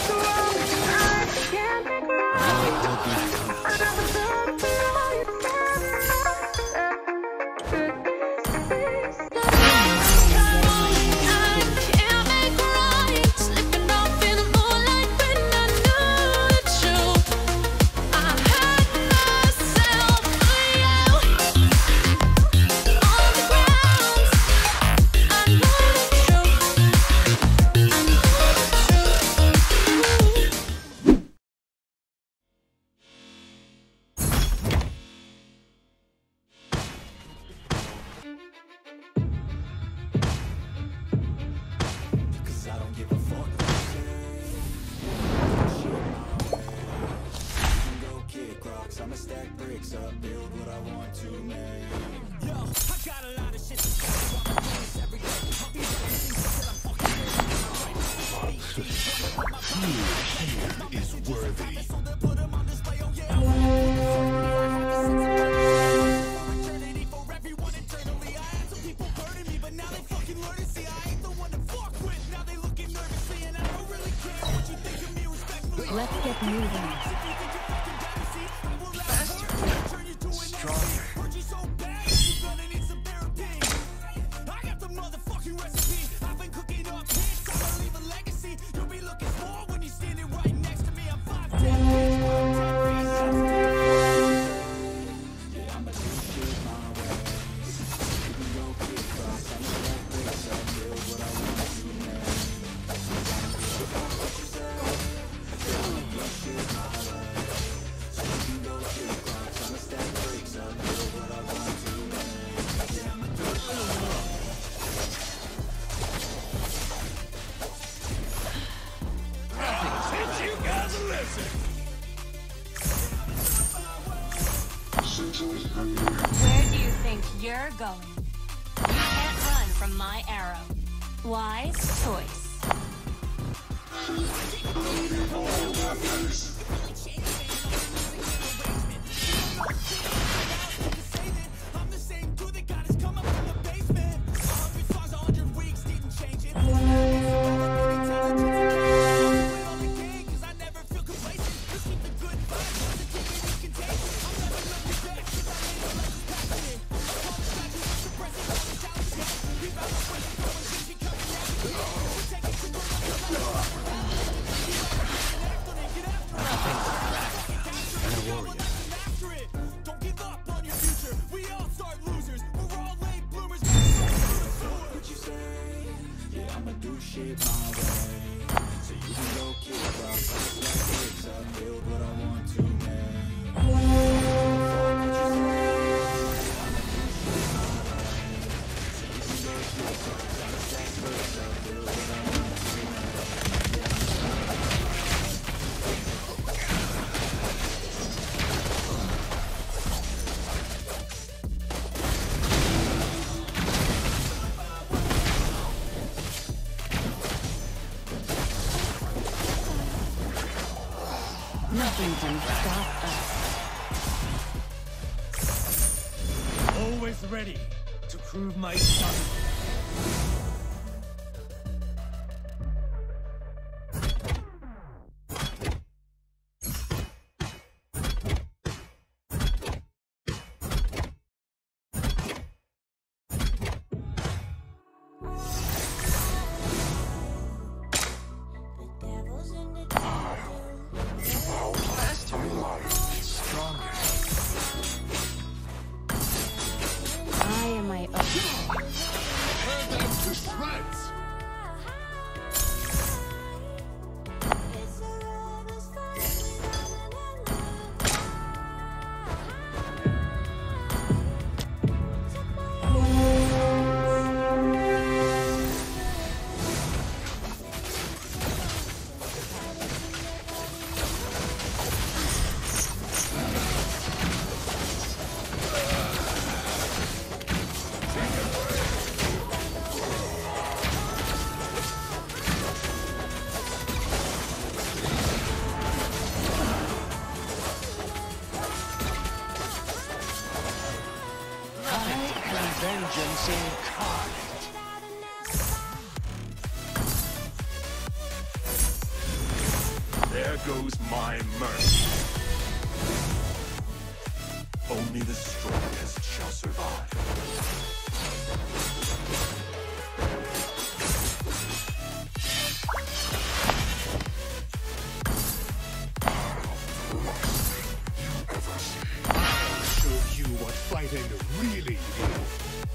Let's get moving. Faster. Stronger. Where do you think you're going? You can't run from my arrow. Wise choice. Nothing can stop us. Always ready to prove my son. Vengeance incarnate. goes my mercy. Only the strongest shall survive. Show you what fighting really is.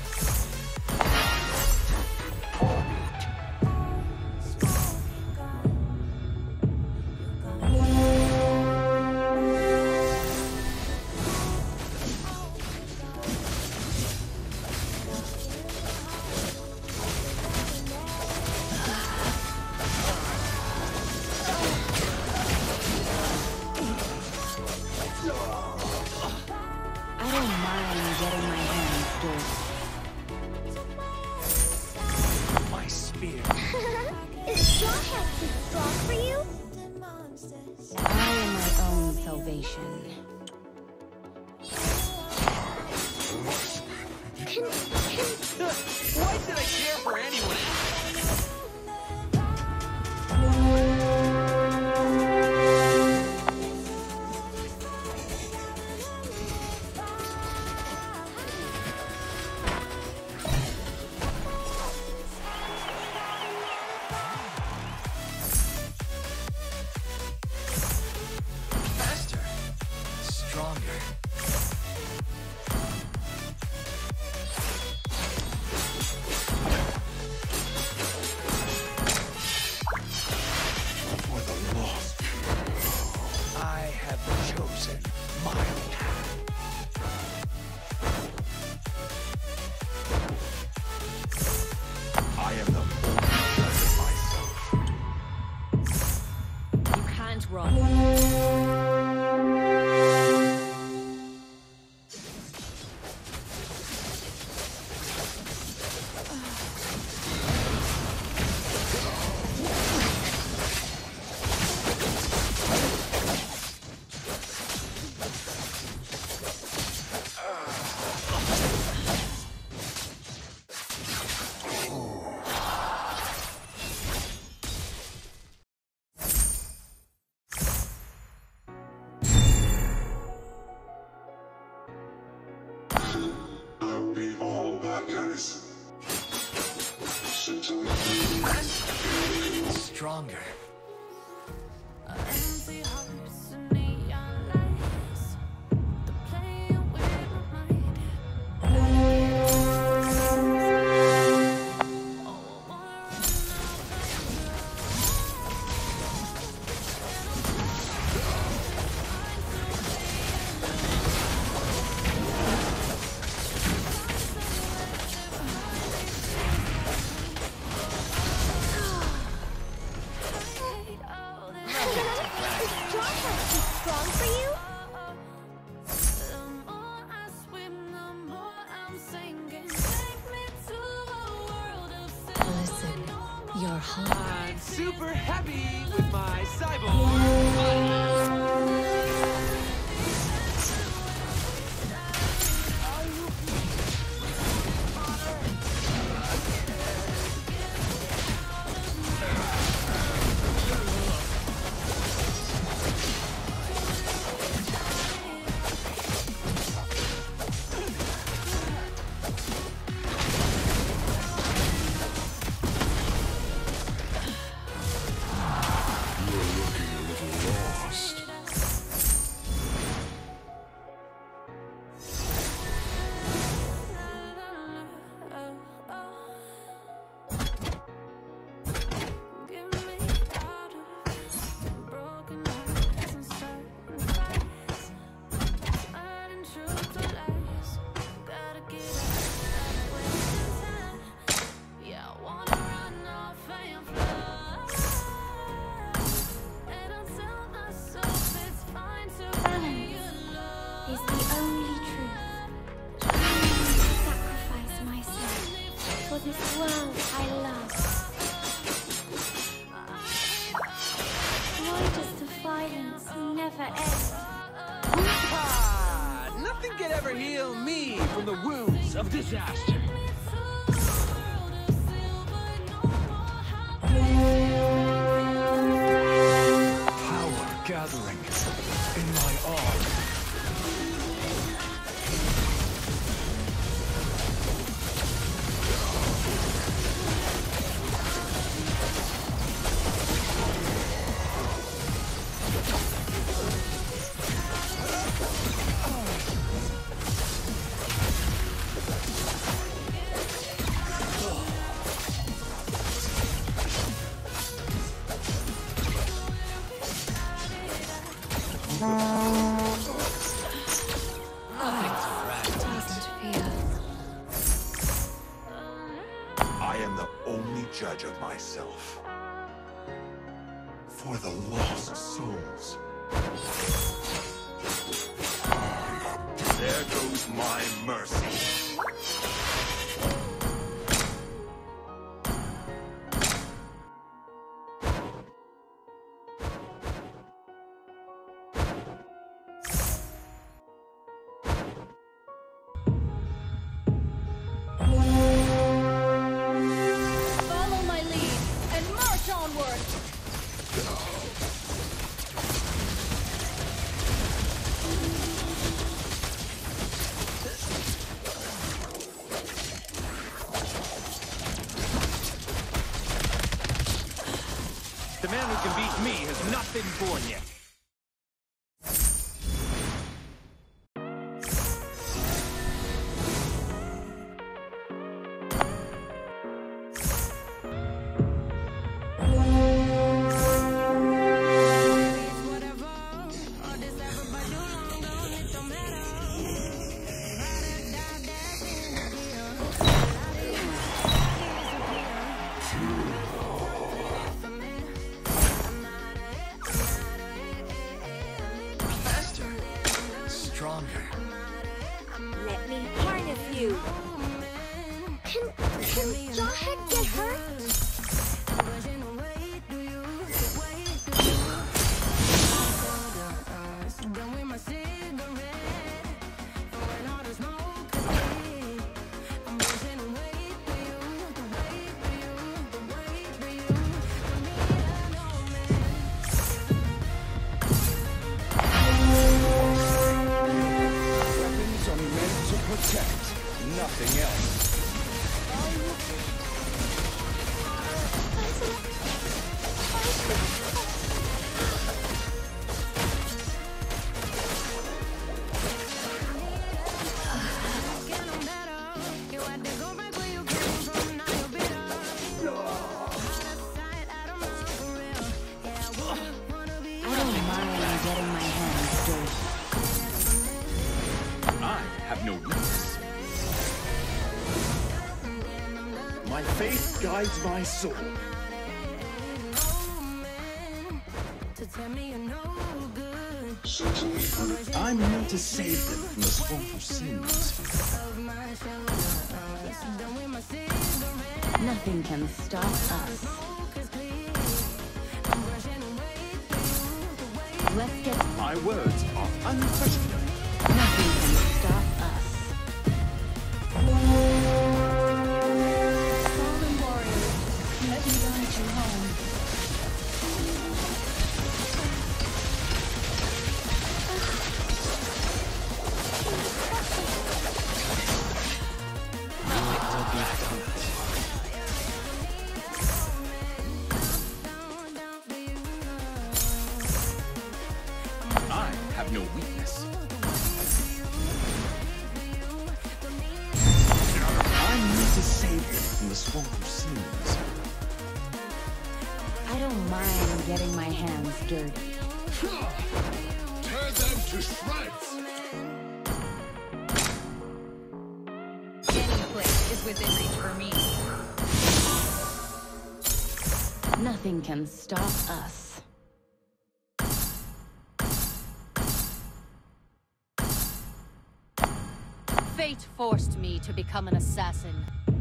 I don't mind getting my hands dirty. My spear. Is Straw Hat too strong for you? I am my own salvation. Why should I care for anyone? Faster, stronger. For the lost, I have chosen my path. I am the only judge of myself. You can't run. Stronger. Is Straw Hat too strong for you? Listen, your heart. I'm super happy with my cyborg body. Is the only truth. I will sacrifice myself for this world I love. Why does the violence never end? Ah, nothing can ever heal me from the wounds of disaster. Power Doesn't feel. I am the only judge of myself. For the lost souls. There goes my mercy. Follow my lead and march onward. The man who can beat me has not been born yet. Stronger. Let me harness you. Can Jawhead get hurt? Weapons are meant to protect, nothing else. I don't mind getting my hands dirty. I have no weakness. My faith guides my soul. I'm here to save them from the swamp of sins. Nothing can stop us. Let's get. My words are unquestionable. Nothing can stop us. Fallen warriors, let me guide you home. I have no weakness. I'm here to save them from the swamp of sins. I don't mind getting my hands dirty. Tear them to shreds! Any place is within reach for me. Nothing can stop us. Fate forced me to become an assassin.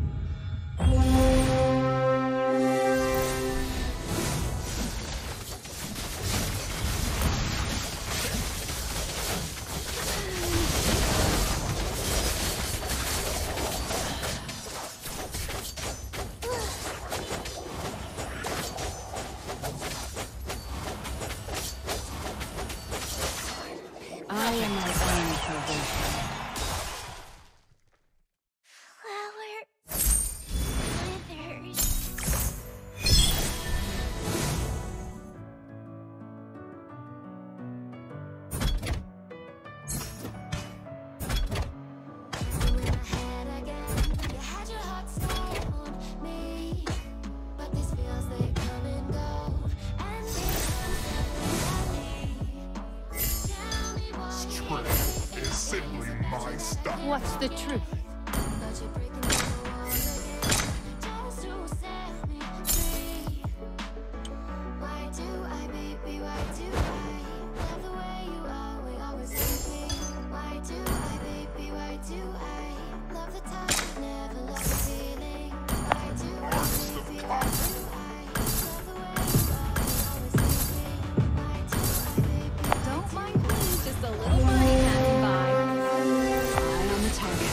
I am my own salvation. What's the truth? Don't mind me, just a little birdie passing by. Eye on the target.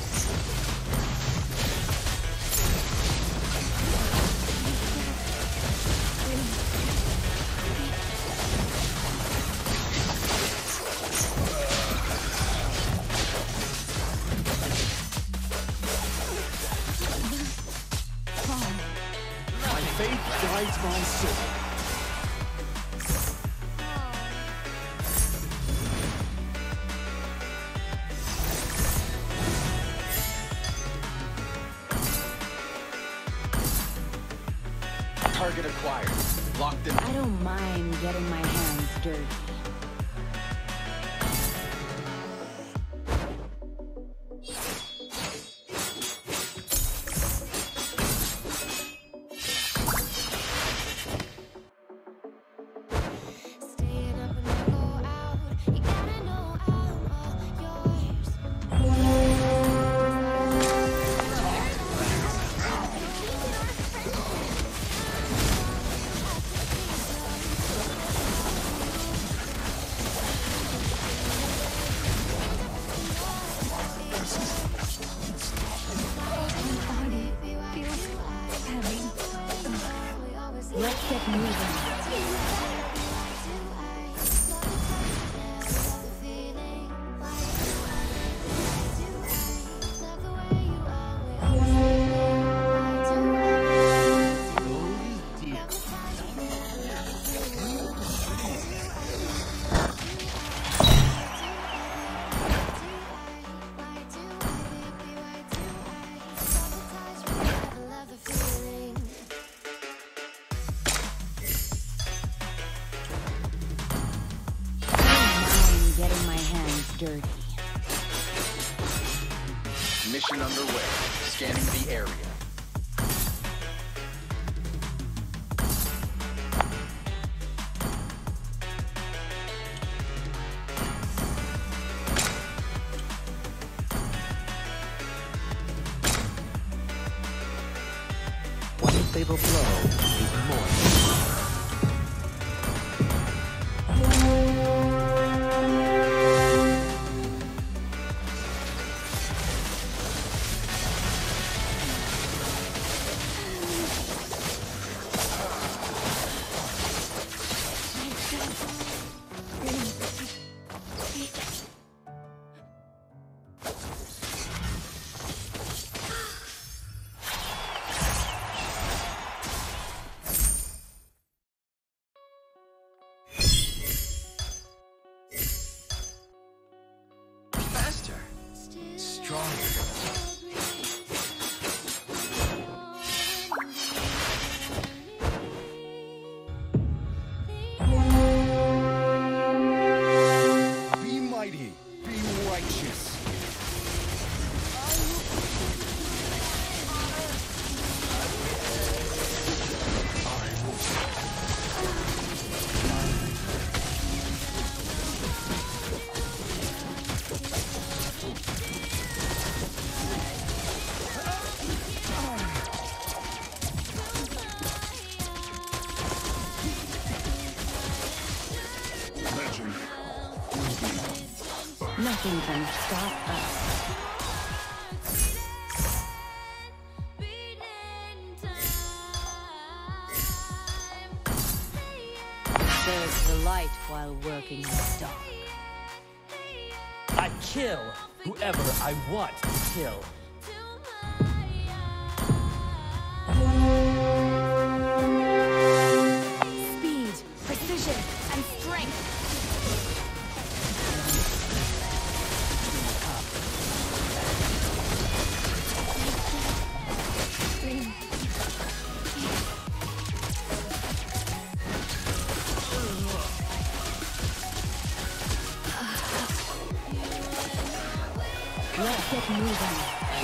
My faith guides my soul. Target acquired. Locked in. I don't mind getting my hands dirty. Staying up when I go out, you gotta know I'm all yours. Let's get moving. Getting my hands dirty. Mission underway. Scanning the area. One fatal blow is more. Faster. Stronger. Be mighty, be righteous. Nothing can stop us. Serve the light while working in the dark. I kill whoever I want to kill. Speed, precision, and strength. Let's get moving.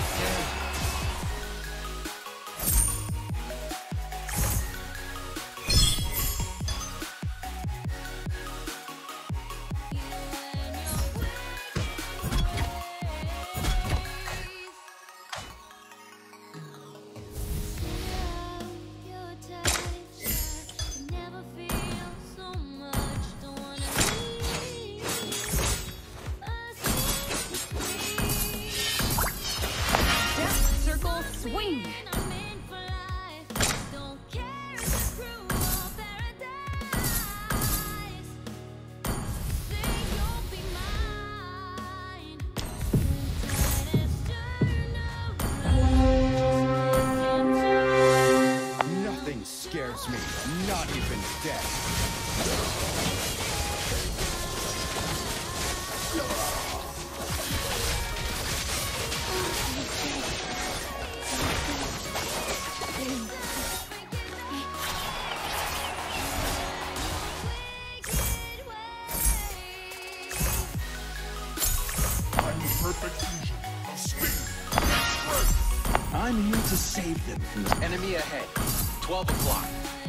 Swing! Nothing scares me, not even death. Perfect fusion of speed. I'm here to save them from the enemy ahead. 12 o'clock.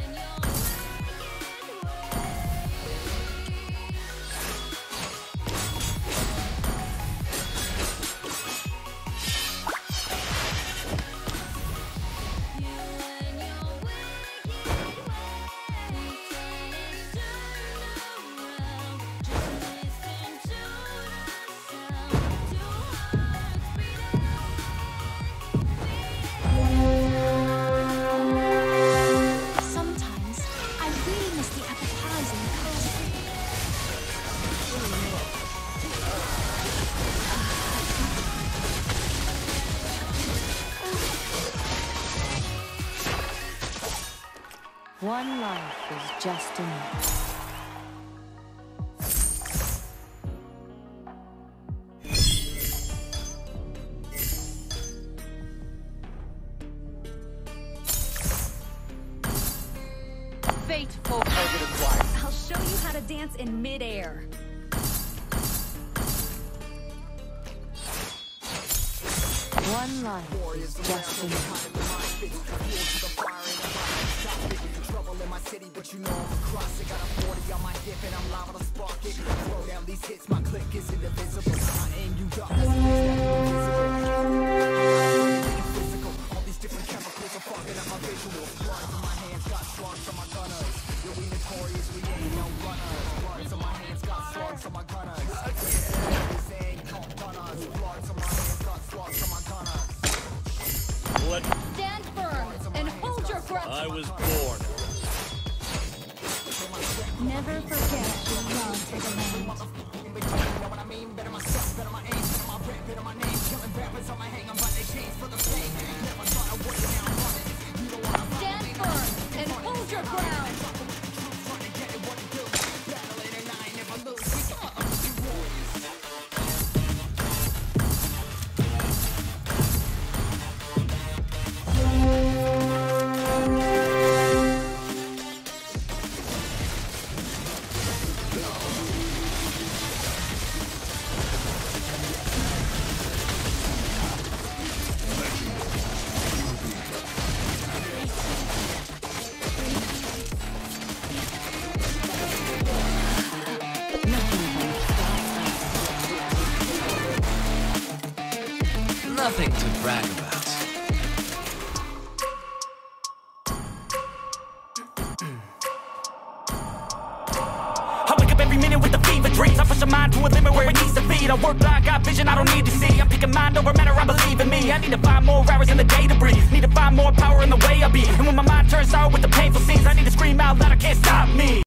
One life is just enough. Fateful. Target acquired. I'll show you how to dance in midair. One life is just enough. Trouble in my city, but you know I'm across it. Got a 40 on my hip and I'm liable to spark it. Throw down these hits, my click is indivisible. I aim you dark, that's the place that you're invisible. Physical, all these different chemicals are fogging up my visual. Blood on my hands got slugs on my gunners. You're we notorious, we ain't no runners. Bloods on my hands got slugs on my gunners. This ain't called gunners. Bloods on my hands got slugs on my gunners. Stand firm and hold your breath. I was born. Never forget your love for the land. Know what I mean? Better myself, better my aim, better my rap, better my name. Killing rappers on my hang, I'm about to change for the fame. Never thought I would, now I'm running. You don't wanna Stand firm and hold your ground. trying to get it, what it do. Battling and I never lose. We got you warriors. Nothing to brag about. I wake up every minute with the fever dreams. I push my mind to a limit where it needs to be. I work blind, got vision I don't need to see. I'm picking mind over matter, I believe in me. I need to find more hours in the day to breathe. Need to find more power in the way I be. And when my mind turns sour with the painful scenes, I need to scream out loud, I can't stop me.